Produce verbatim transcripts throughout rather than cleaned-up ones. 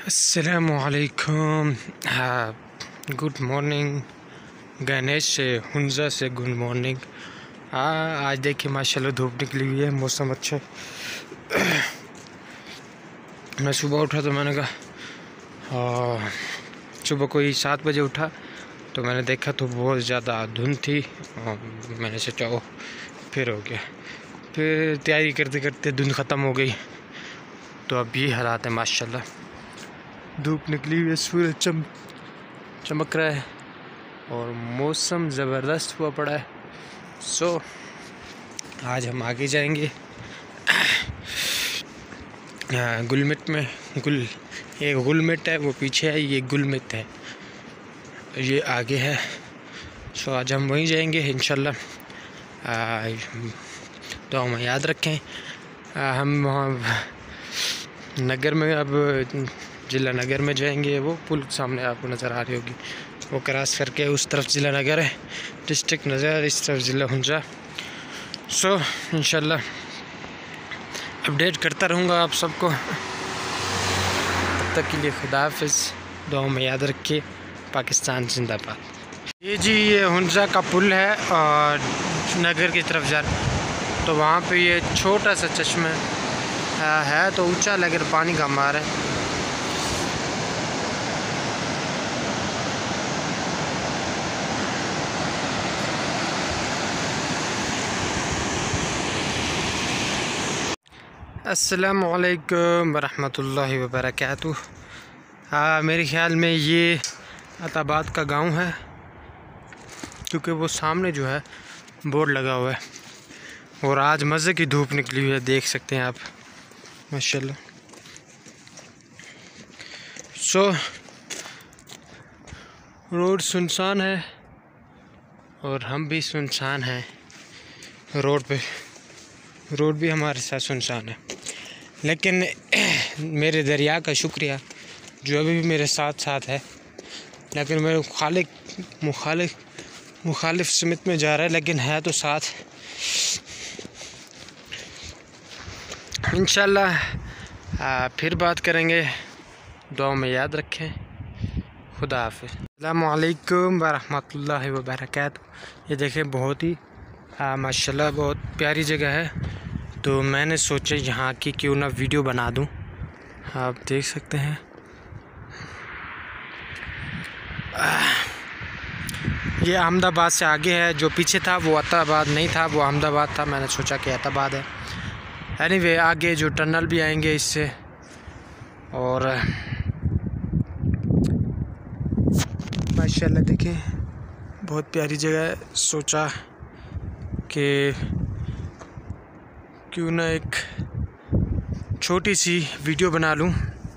अस्सलामुअलैकुम। हाँ, good morning. Ganesh से हुंजा से गुड मॉर्निंग। हाँ, आज देखिए माशाल्लाह धूप निकली हुई है, मौसम अच्छा। मैं सुबह उठा तो मैंने कहा और सुबह कोई सात बजे उठा तो मैंने देखा तो बहुत ज़्यादा धुंध थी और मैंने सोचा ओ फिर हो गया। फिर तैयारी करते करते धुंध ख़त्म हो गई तो अब ये हालात है माशाल्लाह। धूप निकली हुई है, सूरज चम चमक रहा है और मौसम ज़बरदस्त हुआ पड़ा है। सो आज हम आगे जाएंगे गुलमिट में। गुल ये गुलमिट है, वो पीछे है, ये गुलमिट है, ये आगे है। सो आज हम वहीं जाएंगे इंशाल्लाह। तो हम याद रखें, आ, हम वहाँ नगर में, अब ज़िला नगर में जाएंगे। वो पुल सामने आपको नज़र आ रही होगी, वो क्रॉस करके उस तरफ ज़िला नगर है, डिस्ट्रिक्ट नज़र, इस तरफ ज़िला हुंजा। सो इंशाल्लाह अपडेट करता रहूँगा आप सबको। तब तक के लिए खुदा हाफिज़, दुआओं में याद रखिए। पाकिस्तान जिंदाबाद। ये जी ये हुंजा का पुल है और नगर की तरफ जा रहा, तो वहाँ पे ये छोटा सा चश्मा है, तो ऊंचा लेकिन पानी का मार है। अस्सलामुअलैकुम वरहमतुल्लाहि वबरकातुह। हाँ, मेरे ख़्याल में ये अताबाद का गांव है, क्योंकि वो सामने जो है बोर्ड लगा हुआ है। और आज मज़े की धूप निकली हुई है, देख सकते हैं आप माशाल्लाह। सो रोड सुनसान है और हम भी सुनसान हैं। रोड पे रोड भी हमारे साथ सुनसान है, लेकिन मेरे दरिया का शुक्रिया जो अभी भी मेरे साथ साथ है। लेकिन मेरे मुखालिफ मुखालिफ मुखालिफ समित में जा रहा है, लेकिन है तो साथ। इंशाल्लाह फिर बात करेंगे, दुआ में याद रखें। खुदा हाफिज़। अस्सलामु अलैकुम वरहमतुल्लाहि वबरकातुह। ये देखें, बहुत ही माशाल्लाह बहुत प्यारी जगह है, तो मैंने सोचा यहाँ की क्यों ना वीडियो बना दूँ। आप देख सकते हैं ये अहमदाबाद से आगे है। जो पीछे था वो अहमदाबाद नहीं था, वो अहमदाबाद था। मैंने सोचा कि अहमदाबाद है। एनीवे आगे जो टनल भी आएंगे इससे। और माशाल्लाह देखें बहुत प्यारी जगह है। सोचा कि क्यों ना एक छोटी सी वीडियो बना लूँ।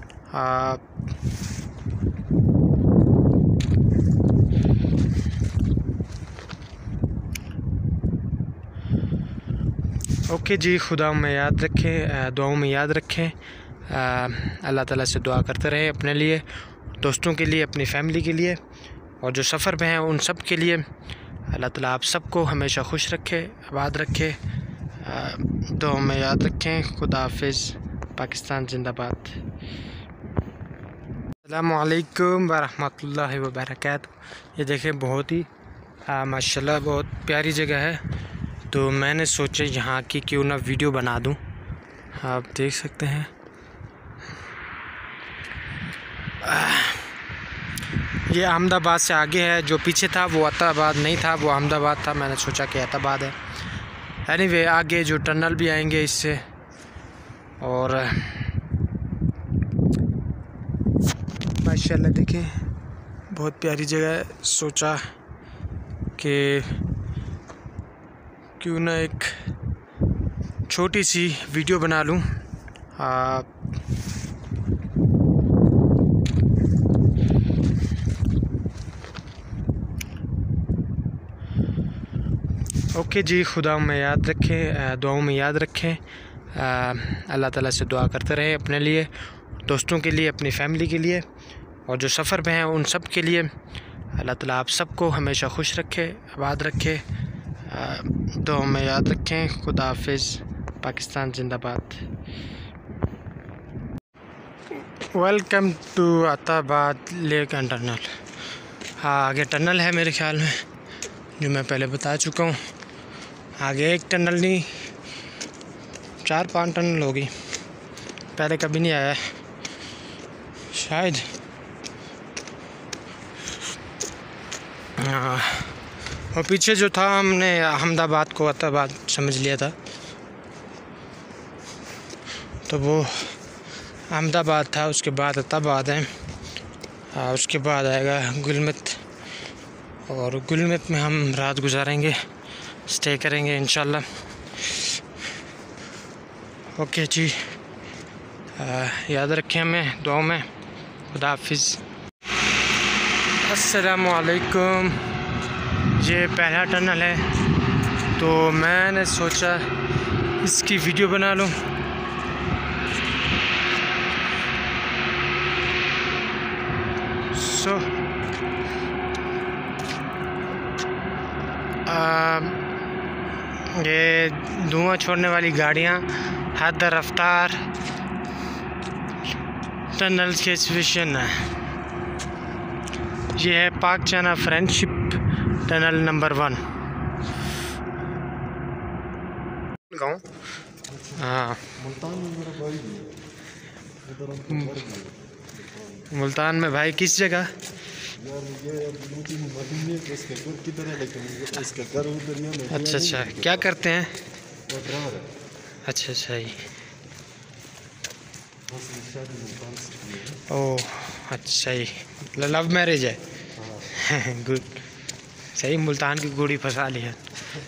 ओके जी, खुदा में याद रखें, दुआओं में याद रखें। अल्लाह ताला से दुआ करते रहें अपने लिए, दोस्तों के लिए, अपनी फैमिली के लिए, और जो सफ़र में हैं उन सब के लिए। अल्लाह ताला आप सबको हमेशा खुश रखे, आबाद रखे। दुआओं में याद रखें। खुदा हाफिज़। पाकिस्तान जिंदाबाद। अस्सलामु अलैकुम वरहमतुल्लाहि वबरकातुह। ये देखें बहुत ही माशाल्लाह बहुत प्यारी जगह है, तो मैंने सोचा यहाँ की क्यों ना वीडियो बना दूँ। आप देख सकते हैं ये अहमदाबाद से आगे है। जो पीछे था वो अहमदाबाद नहीं था, वो अहमदाबाद था। मैंने सोचा कि अहमदाबाद है। एनीवे आगे जो टनल भी आएंगे इससे। और माशाल्लाह देखें बहुत प्यारी जगह है। सोचा कि क्यों ना एक छोटी सी वीडियो बना लूँ। ओके जी, खुदा में याद रखें, दुआओं में याद रखें। अल्लाह ताला से दुआ करते रहें अपने लिए, दोस्तों के लिए, अपनी फैमिली के लिए, और जो सफ़र में हैं उन सब के लिए। अल्लाह ताला आप सबको हमेशा खुश रखे, आबाद रखे। दुआओं में याद रखें। खुदा हाफिज़। पाकिस्तान जिंदाबाद। Welcome to Attabad lake and tunnel. हाँ आगे टनल है मेरे ख्याल में, जो मैं पहले बता चुका हूँ। आगे एक टनल नहीं चार पांच टनल होगी, पहले कभी नहीं आया शायद। हाँ और पीछे जो था हमने अहमदाबाद को अताबाद समझ लिया था, तो वो अहमदाबाद था, उसके बाद अताबाद है। हाँ उसके बाद आएगा गुलमत, और गुलमत में हम रात गुजारेंगे, स्टे करेंगे इंशाल्लाह। ओके जी, आ, याद रखें हमें दुआ में। खुदा हाफिज़। अस्सलामु अलैकुम। ये पहला टनल है, तो मैंने सोचा इसकी वीडियो बना लूँ। सो ये धुआं छोड़ने वाली गाड़ियाँ हद रफ्तार टनल के स्टेशन है। ये है पाक चाना फ्रेंडशिप टनल नंबर वन गाँव। हाँ मुल्तान में भाई किस जगह? अच्छा अच्छा, क्या करते हैं? अच्छा अच्छा ही। ओह अच्छा ही, लव मैरिज है। गुड, सही। मुल्तान की गोड़ी फंसा ली है।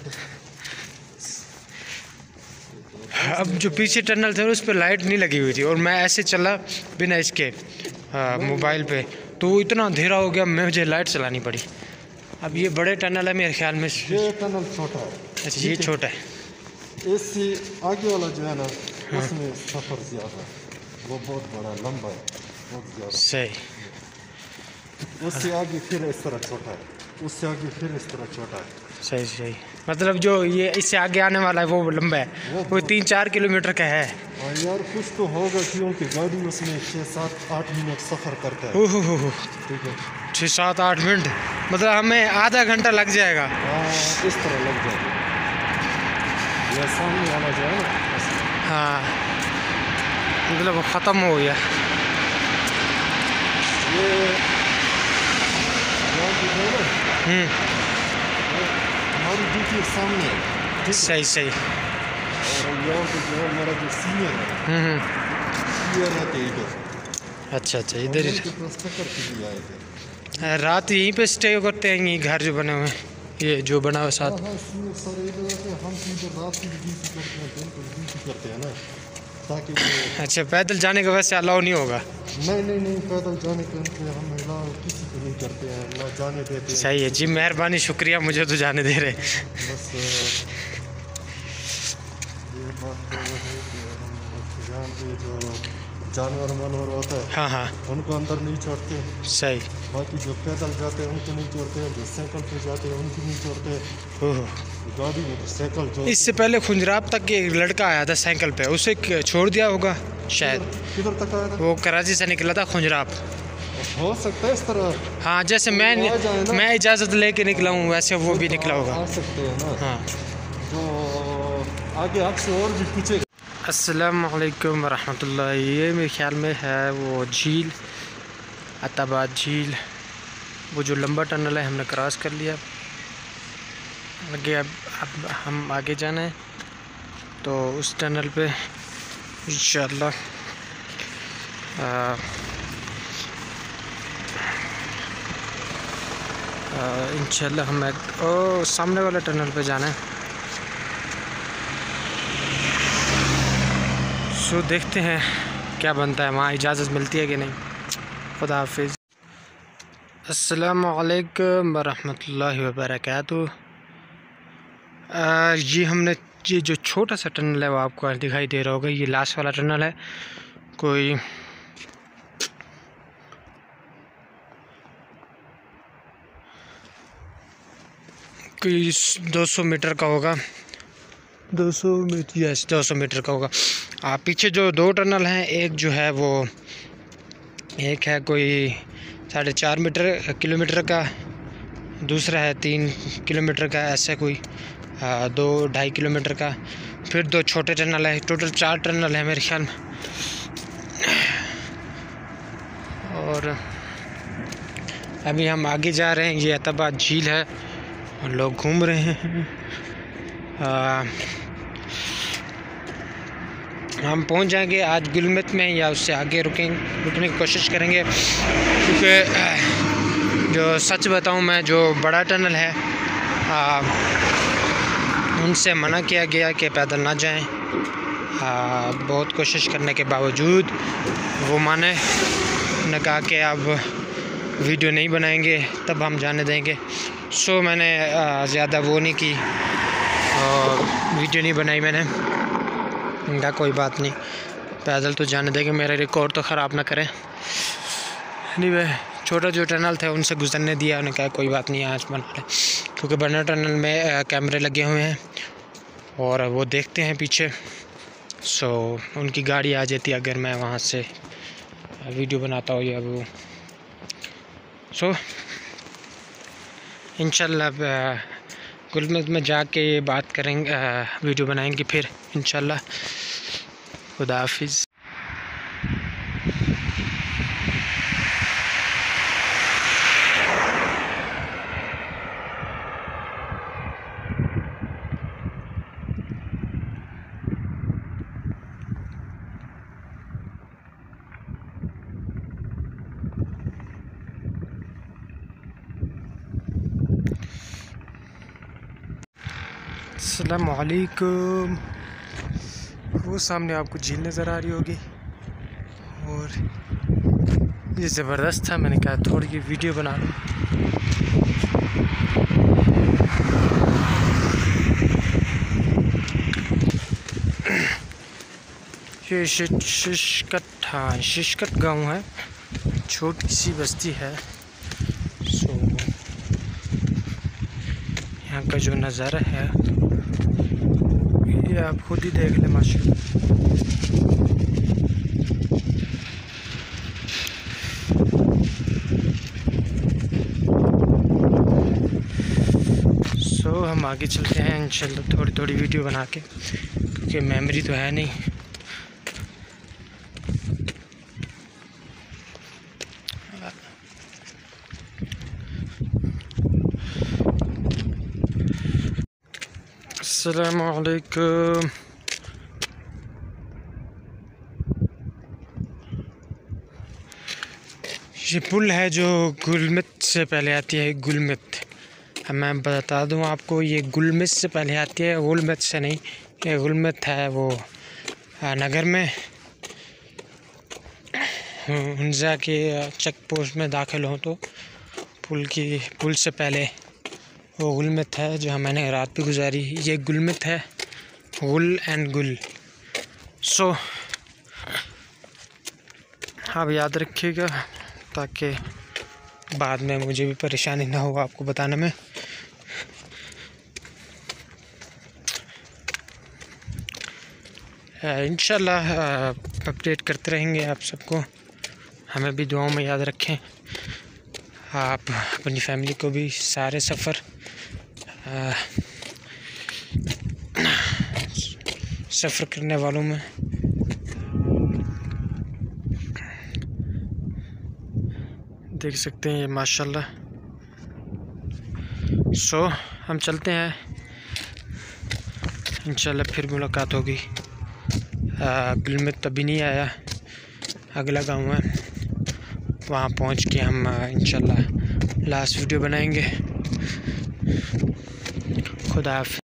अब जो पीछे टनल थे उस पर लाइट नहीं लगी हुई थी, और मैं ऐसे चला बिना इसके मोबाइल पे, तो इतना अंधेरा हो गया, मुझे लाइट चलानी पड़ी। अब ये बड़े टनल है मेरे ख्याल में। ये टनल छोटा है। अच्छा ये छोटा है। इससे आगे वाला जो है ना, उसमें सफ़र ज़्यादा, वो बहुत बड़ा लंबा है, बहुत ज़्यादा। सही। उससे आगे फिर इस तरह छोटा है, उससे आगे फिर इस तरह छोटा है। सही सही, मतलब जो ये इससे आगे आने वाला है वो लंबा है, वो, वो तीन चार किलोमीटर का है। हाँ यार कुछ तो होगा, क्योंकि गाड़ी उसमें छः सात आठ मिनट सफ़र करता है। ओह हो हो, ठीक है। छः सात आठ मिनट मतलब हमें आधा घंटा लग जाएगा। हाँ इस तरह लग जाएगा। यह सामने वाला जो है ना, हाँ मतलब वो ख़त्म हो गया। ये हम्म हमारी ड्यूटी सामने है। सही सही। और यहाँ पे जो है मेरा जो सीनियर है, हम्म ये रहते इधर। अच्छा अच्छा, इधर ही चक्कर के लिए आए थे। रात यहीं पे स्टे करते हैं, यहीं घर जो बने हुए हैं, ये जो बना हुआ साथ। हाँ सीनियर सर इधर रहते हैं, हम इधर रात की ड्यूटी करते हैं, दिन को ड्यूटी करते हैं ना, ताकि अच्छा पैदल जाने का वैसे अलाउ नहीं होगा? नहीं नहीं नहीं, पैदल जाने के लिए हम अलाउ किसी को नहीं करते हैं, ना जाने देते हैं। सही है जी, मेहरबानी, शुक्रिया, मुझे तो जाने दे रहे। बस ये बात तो है कि हम यहाँ पे जो जानवर वानवर होता है, हाँ हाँ उनको अंदर नहीं छोड़ते। सही। बाकी जो पैदल जाते हैं उनको नहीं छोड़ते हैं, जो साइकिल पे जाते हैं उनको नहीं छोड़ते हैं। ओह, गाड़ी में साइकिल जो इससे पहले खुंजराब तक एक लड़का आया था साइकिल पे, उसे छोड़ दिया होगा शायद। किधर तक आया था? वो कराची से निकला था खुंजराब। हो सकता है इस तरह। हाँ जैसे मैं मैं इजाज़त लेके निकला हूँ, वैसे वो भी निकला होगा। आ सकते हैं ना। हाँ जो आगे आपसे और भी पूछे। अस्सलाम वालेकुम रहमतुल्लाह। ये मेरे ख्याल में है वो झील, अताबाद झील, वो जो लंबा टनल है हमने क्रॉस कर लिया। आगे अब अब हम आगे जाना है, तो उस टनल पे इंशाअल्लाह इंशाअल्लाह हमें ओ सामने वाले टनल पे जाना है। सो देखते हैं क्या बनता है, वहाँ इजाज़त मिलती है कि नहीं। खुदा हाफिज़। अस्सलामु अलैकुम वरहमतुल्लाहि वबरकातुहू। ये हमने ये जो छोटा सा टनल है वो आपको दिखाई दे रहा होगा, ये लास्ट वाला टनल है। कोई कोई दो सौ मीटर का होगा, दो सौ मीटर, यस दो सौ मीटर का होगा। आ, पीछे जो दो टनल हैं, एक जो है वो एक है कोई साढ़े चार मीटर किलोमीटर का, दूसरा है तीन किलोमीटर का, ऐसा कोई आ, दो ढाई किलोमीटर का, फिर दो छोटे टनल है। टोटल चार टनल है मेरे ख्याल में। और अभी हम आगे जा रहे हैं। ये एताबाद झील है और लोग घूम रहे हैं। आ, हम पहुंच जाएंगे आज गुलमत में या उससे आगे रुकेंगे रुकने की कोशिश करेंगे, क्योंकि जो सच बताऊं मैं, जो बड़ा टनल है आ, उनसे मना किया गया कि पैदल ना जाएं। आ, बहुत कोशिश करने के बावजूद वो माने, उन्होंने कहा कि अब वीडियो नहीं बनाएंगे तब हम जाने देंगे। सो मैंने ज़्यादा वो नहीं की, वीडियो नहीं बनाई मैंने। इनका कोई बात नहीं, पैदल तो जाने देंगे, मेरा रिकॉर्ड तो ख़राब ना करें। नहीं वह छोटा जो टनल थे उनसे गुजरने दिया, उन्होंने कहा कोई बात नहीं आज बना लें, क्योंकि बड़ा टनल में कैमरे लगे हुए हैं और वो देखते हैं पीछे। सो उनकी गाड़ी आ जाती अगर मैं वहाँ से वीडियो बनाता हूँ या वो। सो इंशाल्लाह गुलमर्ग में जाके बात करेंगे, वीडियो बनाएंगे फिर इंशाल्लाह। खुदा हाफिज़। अस्सलामुअलैकुम। वो सामने आपको झील नज़र आ रही होगी और ये ज़बरदस्त था, मैंने कहा थोड़ी की वीडियो बना लूँ। ये शिशकट, हाँ शिशकट गांव है, छोटी सी बस्ती है। सो यहाँ का जो नज़ारा है ये आप खुद ही देख लें माशाल्लाह। सो हम आगे चलते हैं इंशाल्लाह, थोड़ी थोड़ी वीडियो बना के, क्योंकि मेमोरी तो है नहीं। अस्सलामुअलैकुम। ये पुल है जो गुलमत से पहले आती है, गुलमत। मैं बता दूं आपको, ये गुलमत से पहले आती है, गुलमत से नहीं। ये गुलमत है वो नगर में, हुंजा के चेक पोस्ट में दाखिल हो तो पुल की पुल से पहले वो गुलमत है जहाँ मैंने रात भी गुजारी। ये गुलमत है, गुल एंड गुल। सो आप याद रखिएगा ताकि बाद में मुझे भी परेशानी ना हो आपको बताने में। इंशाल्लाह अपडेट करते रहेंगे आप सबको। हमें भी दुआओं में याद रखें। आप अपनी फैमिली को भी सारे सफ़र सफ़र करने वालों में देख सकते हैं ये माशाल्लाह। सो हम चलते हैं, इंशाल्लाह फिर मुलाकात होगी। गुलमत अभी नहीं आया, अगला गांव है, वहाँ पहुँच के हम इंशाल्लाह लास्ट वीडियो बनाएंगे। खुदा हाफ़िज़।